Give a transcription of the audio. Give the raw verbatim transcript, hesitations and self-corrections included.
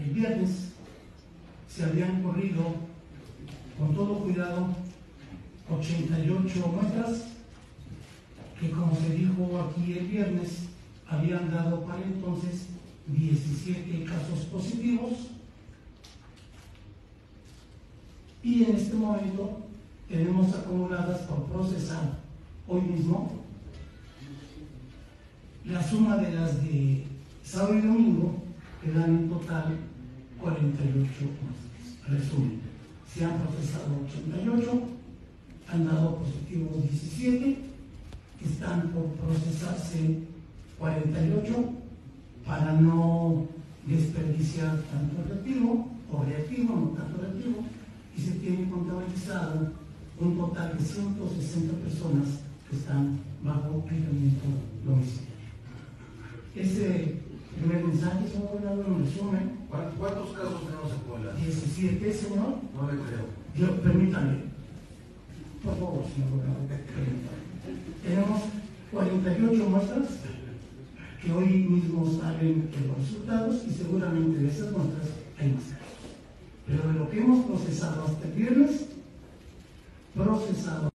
el viernes se habían corrido con todo cuidado ochenta y ocho muestras que, como se dijo aquí el viernes, habían dado para entonces diecisiete casos positivos, y en este momento tenemos acumuladas por procesar hoy mismo la suma de las de sábado y domingo, que dan en total cuarenta y ocho muestras. Resumen, se han procesado ochenta y ocho, han dado positivos diecisiete, están por procesarse cuarenta y ocho, para no desperdiciar tanto reactivo o reactivo, no tanto reactivo, y se tiene contabilizado un total de ciento sesenta personas que están bajo aislamiento domiciliario. Ese primer mensaje, señor gobernador, en resumen. ¿Cuántos casos tenemos en Puebla? diecisiete, señor. No le creo. Yo, permítame. Por favor, señor gobernador, permítame. Tenemos cuarenta y ocho muestras que hoy mismo salen los resultados, y seguramente de esas muestras hay más casos. Pero de lo que hemos procesado hasta el viernes, procesado